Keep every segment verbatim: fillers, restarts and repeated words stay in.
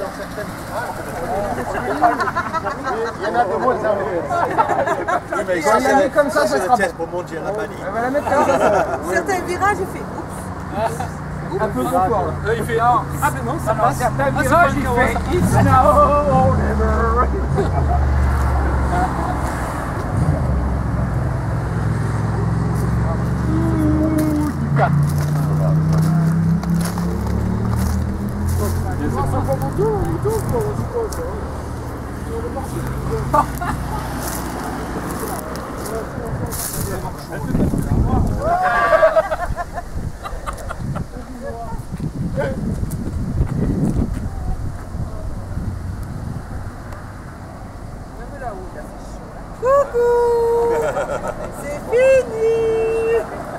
dans certaines il y en a de moins en moins. Oui, mais Si on la met comme ça, ça sera bon. pour monter à la Bali. On va la mettre comme ça. Certains virages, il fait oups. Un peu trop fort là. Euh, il fait non. Ah mais non, ça passe. Certains Ah, virages, c'est il pas fait le it's now or never. Coucou. C'est fini.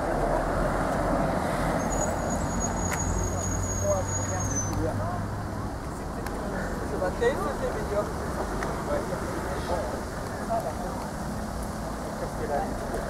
Ça va très très médiocre.